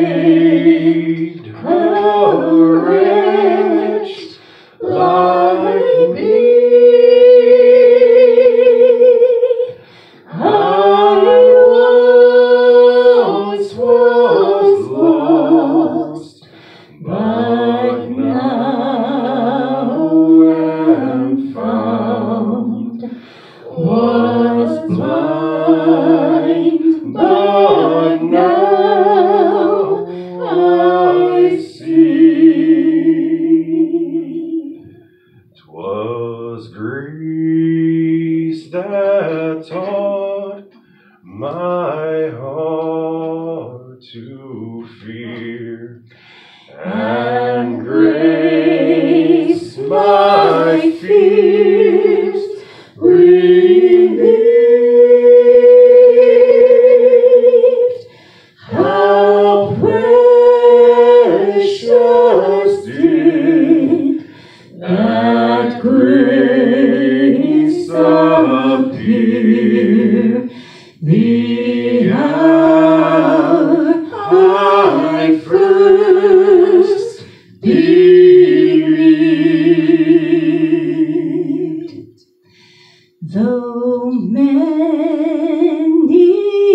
saved a wretch like me. I once was lost, but now am found. Was blind, but now I see. 'Twas grace that taught my heart to fear, and grace my fears relieved. How precious did that grace appear, the hour I first believed. Though many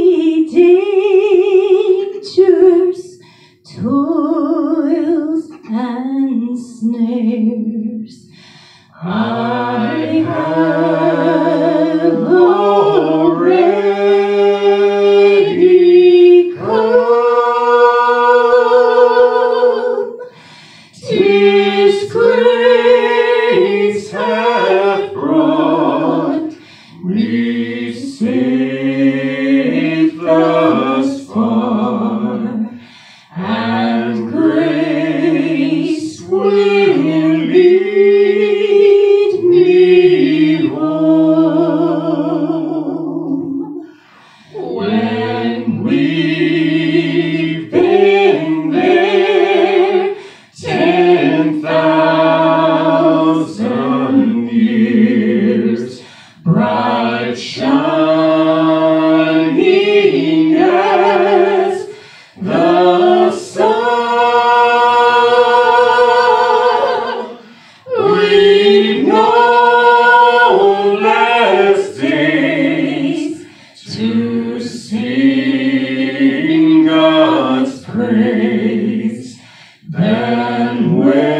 dangers, toils, and snares I have already come, 'tis grace hath brought me safe thus far, and grace will lead me home. When we've been there 10,000 years, bright shining as the sun, we've no less days to sing God's praise than when